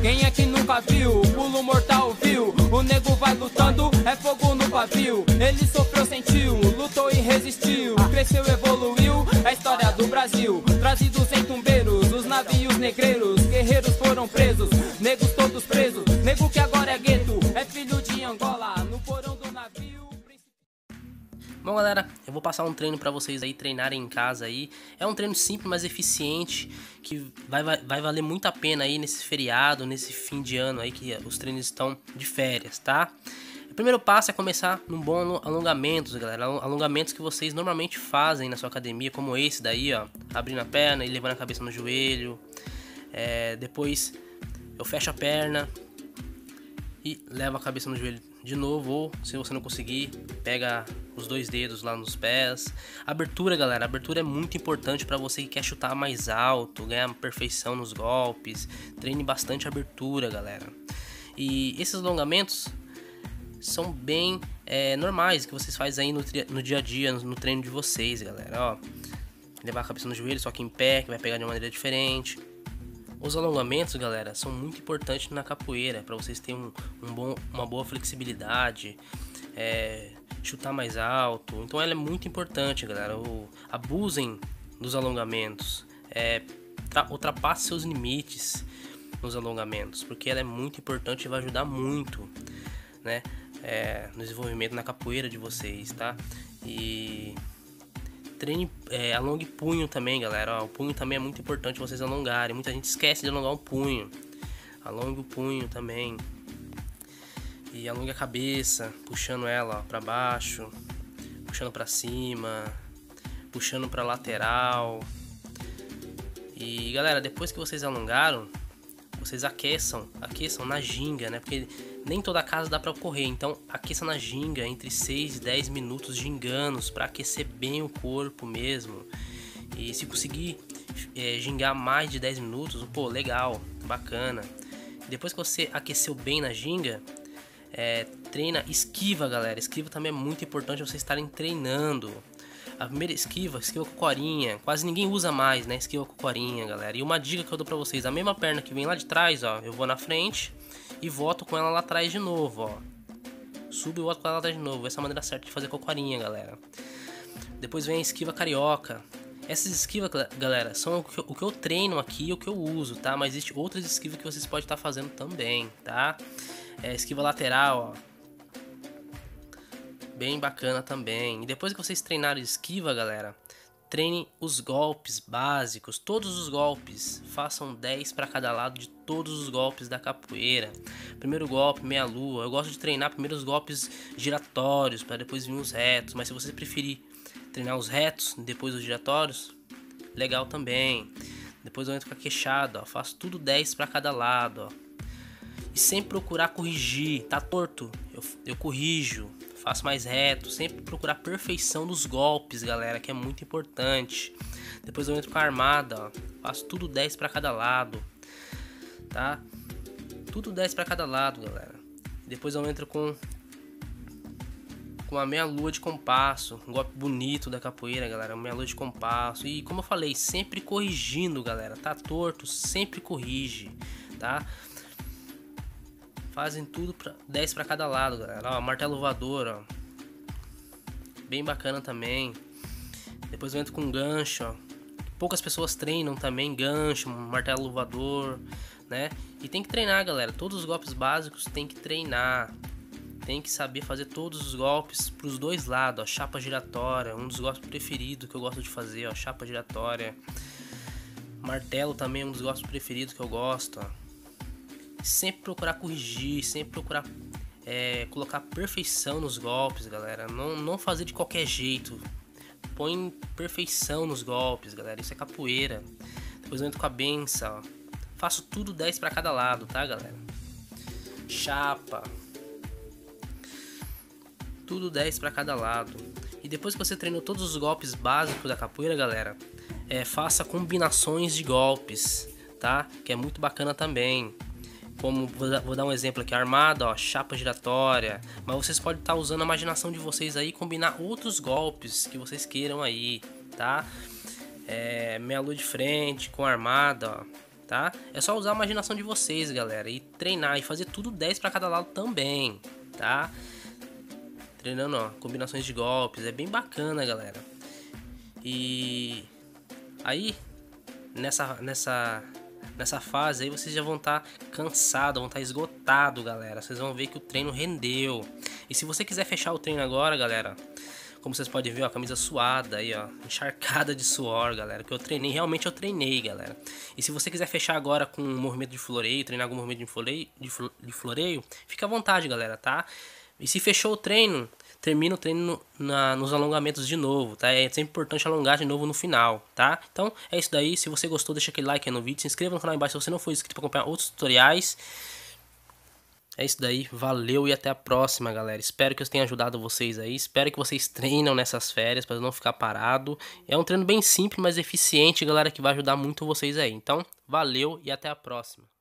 Quem é que nunca viu? Pulo mortal viu? O nego vai lutando, é fogo no pavio. Ele sofreu, sentiu, lutou e resistiu. Cresceu, evoluiu, é a história do Brasil. Trazidos em tumbeiros, os navios negreiros. Guerreiros foram presos, negros todos presos. Nego que agora é gueto, é filho de Angola. No porão do navio. Bom, galera, eu vou passar um treino pra vocês aí treinarem em casa aí. É um treino simples, mas eficiente, que vai valer muito a pena aí nesse feriado, nesse fim de ano aí que os treinos estão de férias, tá? O primeiro passo é começar num bom alongamentos, galera. Alongamentos que vocês normalmente fazem na sua academia, como esse daí, ó. Abrindo a perna e levando a cabeça no joelho. Depois eu fecho a perna e levo a cabeça no joelho de novo, ou se você não conseguir, pega os dois dedos lá nos pés. Abertura, galera, abertura é muito importante para você que quer chutar mais alto, ganhar perfeição nos golpes. Treine bastante abertura, galera. E esses alongamentos são bem normais, que vocês fazem aí no dia a dia, no treino de vocês, galera. Ó, levar a cabeça no joelho, só que em pé, que vai pegar de uma maneira diferente. Os alongamentos, galera, são muito importantes na capoeira, para vocês terem uma boa flexibilidade, chutar mais alto. Então ela é muito importante, galera. Abusem dos alongamentos, ultrapasse seus limites nos alongamentos, porque ela é muito importante e vai ajudar muito, né, no desenvolvimento na capoeira de vocês, tá? E treine, alongue punho também, galera. Ó, o punho também é muito importante vocês alongarem. Muita gente esquece de alongar o punho. Alongue o punho também. E alongue a cabeça, puxando ela para baixo, puxando para cima, puxando para lateral. E galera, depois que vocês alongaram, vocês aqueçam na ginga, né? Porque nem toda casa dá para correr, então aqueça na ginga entre 6 e 10 minutos ginganos para aquecer bem o corpo mesmo. E se conseguir gingar mais de 10 minutos, pô, legal, bacana. Depois que você aqueceu bem na ginga, treina esquiva, galera. Esquiva também é muito importante vocês estarem treinando. A primeira esquiva com corinha, quase ninguém usa mais, né? Esquiva com corinha, galera. E uma dica que eu dou pra vocês: a mesma perna que vem lá de trás, ó, eu vou na frente e volto com ela lá atrás de novo, ó. Subo e volto com ela lá atrás de novo. Essa é a maneira certa de fazer cocorinha, galera. Depois vem a esquiva carioca. Essas esquivas, galera, são o que eu treino aqui, o que eu uso, tá? Mas existe outras esquivas que vocês podem estar fazendo também, tá? Esquiva lateral, ó. Bem bacana também. E depois que vocês treinarem esquiva, galera, treine os golpes básicos, todos os golpes. Façam 10 para cada lado de todos os golpes da capoeira. Primeiro golpe, meia lua. Eu gosto de treinar primeiro os golpes giratórios, para depois vir os retos. Mas se você preferir treinar os retos, depois os giratórios, legal também. Depois eu entro com a queixada, ó. Faço tudo 10 para cada lado, ó. E sempre procurar corrigir. Tá torto? Eu corrijo. Faço mais reto, sempre procurar perfeição dos golpes, galera, que é muito importante. Depois eu entro com a armada, ó. Faço tudo 10 para cada lado, tá? Tudo 10 para cada lado, galera. Depois eu entro com a meia lua de compasso, um golpe bonito da capoeira, galera, meia lua de compasso. E como eu falei, sempre corrigindo, galera. Tá torto, sempre corrige, tá? Fazem tudo 10 para cada lado, galera. Ó, martelo voador, ó. Bem bacana também. Depois eu entro com gancho, ó. Poucas pessoas treinam também gancho, martelo voador, né? E tem que treinar, galera. Todos os golpes básicos tem que treinar. Tem que saber fazer todos os golpes pros dois lados, ó. Chapa giratória, um dos golpes preferidos que eu gosto de fazer, ó. Chapa giratória. Martelo também é um dos golpes preferidos que eu gosto, ó. Sempre procurar corrigir, sempre procurar colocar perfeição nos golpes, galera. Não fazer de qualquer jeito. Põe perfeição nos golpes, galera. Isso é capoeira. Depois eu entro com a benção, ó. Faço tudo 10 para cada lado, tá, galera? Chapa. Tudo 10 para cada lado. E depois que você treinou todos os golpes básicos da capoeira, galera, faça combinações de golpes, tá? Que é muito bacana também. Como, vou dar um exemplo aqui, armada, ó, chapa giratória. Mas vocês podem estar usando a imaginação de vocês aí, combinar outros golpes que vocês queiram aí, tá? Meia lua de frente com armada, ó. tá? É só usar a imaginação de vocês, galera, e treinar e fazer tudo 10 para cada lado também, tá? Treinando, ó, combinações de golpes, é bem bacana, galera. E aí, nessa fase aí, vocês já vão estar cansados, vão estar esgotados, galera. Vocês vão ver que o treino rendeu. E se você quiser fechar o treino agora, galera, como vocês podem ver, ó, a camisa suada aí, ó, encharcada de suor, galera, que eu treinei, realmente eu treinei, galera. E se você quiser fechar agora com um movimento de floreio, treinar algum movimento de floreio, fica à vontade, galera, tá? E se fechou o treino, termina o treino nos alongamentos de novo, tá? É sempre importante alongar de novo no final, tá? Então é isso daí. Se você gostou, deixa aquele like aí no vídeo, se inscreva no canal aí embaixo se você não for inscrito para acompanhar outros tutoriais. É isso daí, valeu e até a próxima, galera. Espero que eu tenha ajudado vocês aí. Espero que vocês treinam nessas férias para não ficar parado. É um treino bem simples, mas eficiente, galera, que vai ajudar muito vocês aí. Então, valeu e até a próxima.